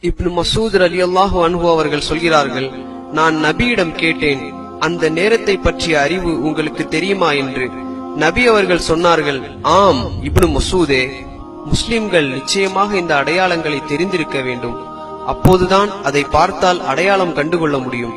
இப்னு மசூத் ரலியல்லாஹு அன்ஹு அவர்கள் சொல்கிறார்கள், நான் நபியிடம் கேட்டேன், அந்த நேரத்தை பற்றிய அறிவு உங்களுக்கு தெரியுமா என்று. நபி அவர்கள் சொன்னார்கள், ஆம் இப்னு மசூதே, முஸ்லிம்கள் நிச்சயமாக இந்த அடையாளங்களை தெரிந்திருக்க வேண்டும். அப்போதுதான் அதை பார்த்தால் அடையாளம் கண்டுகொள்ள முடியும்.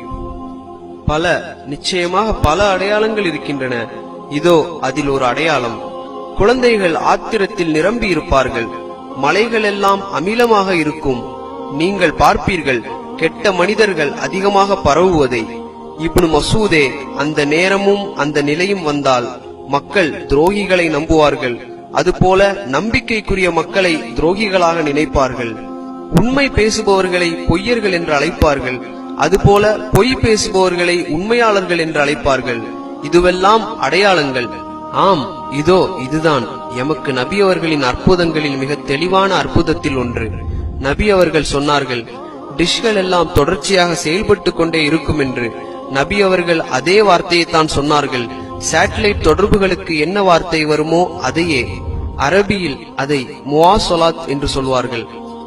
நிச்சயமாக பல அடையாளங்கள் இருக்கின்றன. இதோ அதில் ஒரு அடையாளம். குழந்தைகள் ஆத்திரத்தில் நிரம்பி இருப்பார்கள். மலைகள் எல்லாம் அமிலமாக இருக்கும். நீங்கள் பார்ப்பீர்கள் கெட்ட மனிதர்கள் அதிகமாக பரவுவதை. இப்னு மசூதே, அந்த நேரமும் அந்த நிலையும் வந்தால் மக்கள் துரோகிகளை நம்புவார்கள். அதுபோல நம்பிக்கைக்குரிய மக்களை துரோகிகளாக நினைப்பார்கள். உண்மை பேசுபவர்களை பொய்யர்கள் என்று அழைப்பார்கள். அதுபோல பொய் பேசுபவர்களை உண்மையாளர்கள் என்று அழைப்பார்கள். இதுவெல்லாம் அடையாளங்கள். ஆம், இதோ இதுதான் எமக்கு நபி அவர்களின் அற்புதங்களில் மிக தெளிவான அற்புதத்தில் ஒன்று. நபி அவர்கள் சொன்னார்கள், டிஷ்கள் எல்லாம் தொடர்ச்சியாக செயல்பட்டு கொண்டே இருக்கும் என்று. நபி அவர்கள் அதே வார்த்தையை தான் சொன்னார்கள். சேட்டலைட் தொடர்புகளுக்கு என்ன வார்த்தை வருமோ அதையே. அரபியில் அதை முவாசலாத் என்று சொல்வார்கள்.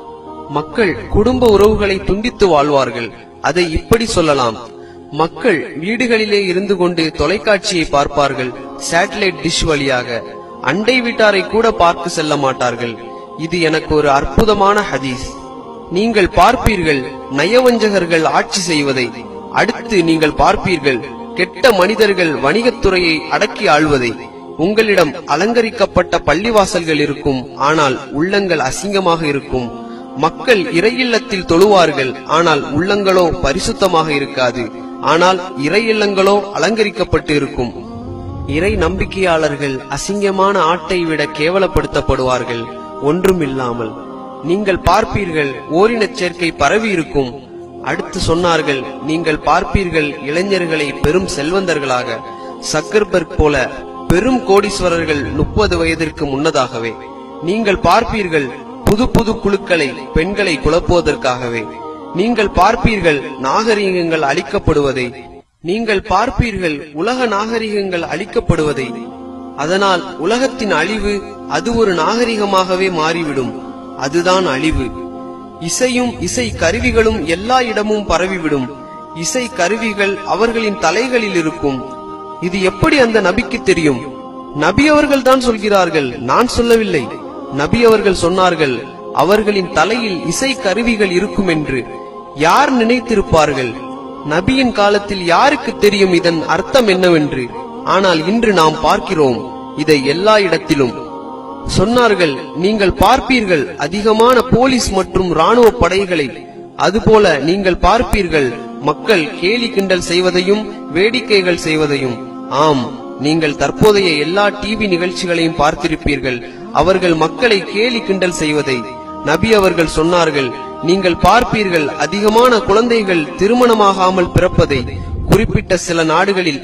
மக்கள் குடும்ப உறவுகளை துண்டித்து வாழ்வார்கள். அதை இப்படி சொல்லலாம், மக்கள் வீடுகளிலே இருந்து கொண்டு தொலைக்காட்சியை பார்ப்பார்கள் சேட்டலைட் டிஷ் வழியாக. அண்டை வீட்டாரை கூட பார்க்க செல்ல மாட்டார்கள். இது எனக்கு ஒரு அற்புதமான ஹதீஸ். நீங்கள் பார்ப்பீர்கள் நயவஞ்சகர்கள் ஆட்சி செய்வதை. அடுத்து நீங்கள் பார்ப்பீர்கள் கெட்ட மனிதர்கள் வணிகத்துறையை அடக்கி ஆள்வதை. உங்களிடம் அலங்கரிக்கப்பட்ட பள்ளிவாசல்கள் இருக்கும், ஆனால் உள்ளங்கள் அசிங்கமாக இருக்கும். மக்கள் இறையில்லத்தில் தொழுவார்கள், ஆனால் உள்ளங்களோ பரிசுத்தமாக இருக்காது. ஆனால் இறையில்லங்களோ அலங்கரிக்கப்பட்டு இருக்கும். இறை நம்பிக்கையாளர்கள் அசிங்கமான ஆட்டை விட கேவலப்படுத்தப்படுவார்கள் ஒன்றுமில்லாமல். நீங்கள் பார்ப்பீர்கள் ஓரினச் சேர்க்கை பரவி இருக்கும். அடுத்து சொன்னார்கள், நீங்கள் பார்ப்பீர்கள் இளைஞர்களை பெரும் செல்வந்தர்களாக. சக்கர்பர்க் போல பெரும் கோடீஸ்வரர்கள் 30 வயதிற்கு முன்னதாகவே. நீங்கள் பார்ப்பீர்கள் புது புது குழுக்களை பெண்களை குழப்புவதற்காகவே. நீங்கள் பார்ப்பீர்கள் நாகரிகங்கள் அழிக்கப்படுவதை. நீங்கள் பார்ப்பீர்கள் உலக நாகரிகங்கள் அழிக்கப்படுவதை. அதனால் உலகத்தின் அழிவு அது ஒரு நாகரிகமாகவே மாறிவிடும். அதுதான் அழிவு. இசையும் இசை கருவிகளும் எல்லா இடமும் பரவிவிடும். இசை கருவிகள் அவர்களின் தலைகளில் இருக்கும். இது எப்படி அந்த நபிக்கு தெரியும்? நபி அவர்கள் தான் சொல்கிறார்கள், நான் சொல்லவில்லை. நபி அவர்கள் சொன்னார்கள், அவர்களின் தலையில் இசை கருவிகள் இருக்கும் என்று. யார் நினைத்திருப்பார்கள்? நபியின் காலத்தில் யாருக்கு தெரியும் இதன் அர்த்தம் என்னவென்று? ஆனால் இன்று நாம் பார்க்கிறோம் இதை எல்லா இடத்திலும். சொன்னார்கள், நீங்கள் பார்ப்பீர்கள் அதிகமான போலீஸ் மற்றும் ராணுவ படைகளை. அதுபோல நீங்கள் பார்ப்பீர்கள் மக்கள் கேலி கிண்டல் செய்வதையும் வேடிக்கைகள் செய்வதையும். ஆம், நீங்கள் தற்போதைய எல்லா டிவி நிகழ்ச்சிகளையும் பார்த்திருப்பீர்கள், அவர்கள் மக்களை கேலி கிண்டல் செய்வதை. நபி அவர்கள் சொன்னார்கள், நீங்கள் பார்ப்பீர்கள் அதிகமான குழந்தைகள் திருமணமாகாமல் பிறப்பதை. குறிப்பிட்ட சில நாடுகளில்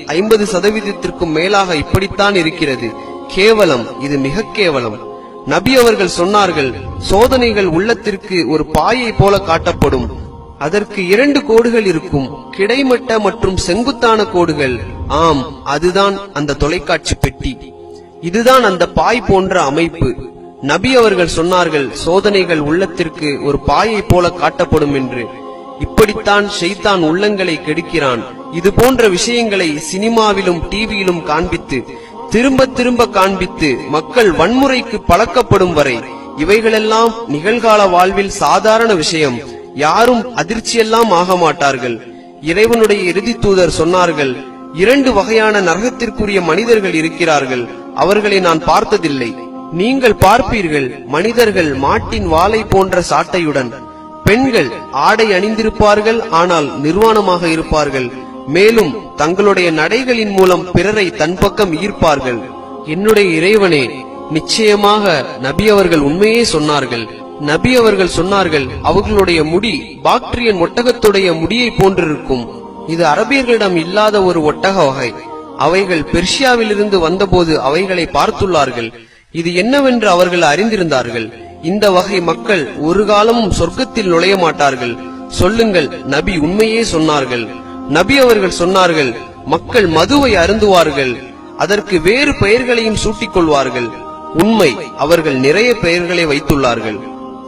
50% மேலாக இப்படித்தான் இருக்கிறது. கேவலம், இது மிக கேவலம். நபி அவர்கள் சொன்னார்கள், சோதனைகள் உள்ளத்திற்கு ஒரு பாயை போல காட்டப்படும். அதற்கு 2 கோடுகள் இருக்கும், கிடைமட்ட மற்றும் செங்குத்தான கோடுகள். ஆம், அதுதான் அந்த தொலைக்காட்சி பெட்டி. இதுதான் அந்த பாய் போன்ற அமைப்பு. நபி அவர்கள் சொன்னார்கள், சோதனைகள் உள்ளத்திற்கு ஒரு பாயை போல காட்டப்படும் என்று. இப்படித்தான் ஷைத்தான் உள்ளங்களை கெடுக்கிறான். இது போன்ற விஷயங்களை சினிமாவிலும் டிவியிலும் காண்பித்து திரும்ப திரும்ப காண்பித்து மக்கள் வன்முறைக்கு பழக்கப்படும் வரை இவைகளெல்லாம் நிகழ்கால வாழ்வில் சாதாரண விஷயம். யாரும் அதிர்ச்சியெல்லாம் ஆக மாட்டார்கள். இறைவனுடைய இறுதி தூதர் சொன்னார்கள், 2 வகையான நரகத்திற்குரிய மனிதர்கள் இருக்கிறார்கள், அவர்களை நான் பார்த்ததில்லை. நீங்கள் பார்ப்பீர்கள் மனிதர்கள் மாட்டின் வாளை போன்ற சாட்டையுடன். பெண்கள் ஆடை அணிந்திருப்பார்கள், ஆனால் நிர்வாணமாக இருப்பார்கள். மேலும் தங்களுடைய நடைகளின் மூலம் பிறரை தன் பக்கம் ஈர்ப்பார்கள். என்னுடைய இறைவனே, நிச்சயமாக நபி அவர்கள் உண்மையே சொன்னார்கள். நபி அவர்கள் சொன்னார்கள், அவர்களுடைய முடி பாக்டீரியன் ஒட்டகத்துடைய முடியை போன்றிருக்கும். இது அரபியர்களிடம் இல்லாத ஒரு ஒட்டக வகை. அவைகள் பெர்ஷியாவிலிருந்து வந்தபோது அவைகளை பார்த்துள்ளார்கள். இது என்னவென்று அவர்கள் அறிந்திருந்தார்கள். இந்த வகை மக்கள் ஒரு காலமும் சொர்க்கத்தில் நுழைய மாட்டார்கள். சொல்லுங்கள், நபி உண்மையே சொன்னார்கள். நபி அவர்கள் சொன்னார்கள், மக்கள் மதுவை அருந்துவார்கள், அதற்கு வேறு பெயர்களையும் சூட்டிக் கொள்வார்கள். உண்மை, அவர்கள் நிறைய பெயர்களை வைத்துள்ளார்கள்.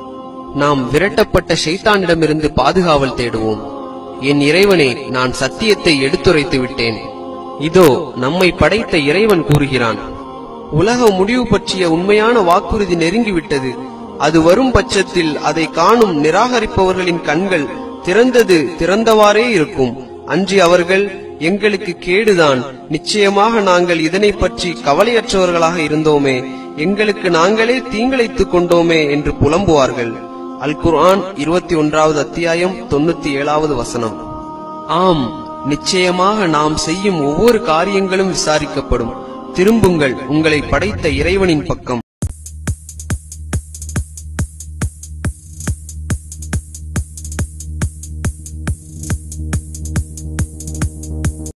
நாம் விரட்டப்பட்ட ஷைத்தானிடமிருந்து பாதுகாவல் தேடுவோம். என் இறைவனே, நான் சத்தியத்தை எடுத்துரைத்து விட்டேன். இதோ நம்மை படைத்த இறைவன் கூறுகிறான், உலக முடிவு பற்றிய உண்மையான வாக்குறுதி நெருங்கிவிட்டது. அது வரும் பட்சத்தில் அதை காணும் நிராகரிப்பவர்களின் கண்கள் திறந்தவாறே இருக்கும். அன்றி அவர்கள், எங்களுக்கு கேடுதான், நிச்சயமாக நாங்கள் இதனை பற்றி கவலையற்றவர்களாக இருந்தோமே, எங்களுக்கு நாங்களே தீங்கிழைத்துக் கொண்டோமே என்று புலம்புவார்கள். அல் குர்ஆன் 21வது அத்தியாயம் 97வது வசனம். ஆம், நிச்சயமாக நாம் செய்யும் ஒவ்வொரு காரியங்களும் விசாரிக்கப்படும். திரும்புங்கள் உங்களை படைத்த இறைவனின் பக்கம்.